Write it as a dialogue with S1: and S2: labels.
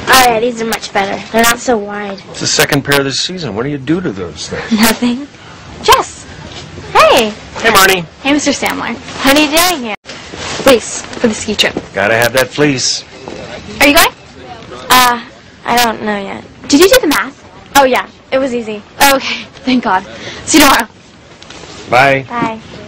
S1: Oh yeah, these are much better. They're not so wide.
S2: It's the second pair of the season. What do you do to those things?
S1: Nothing. Jess! Hey!
S2: Hey, Marni.
S1: Hey, Mr. Sandler. What are you doing here? Fleece for the ski trip.
S2: Gotta have that fleece.
S1: Are you going? I don't know yet. Did you do the math? Oh yeah, it was easy. Okay, thank God. See you tomorrow.
S2: Bye.
S1: Bye.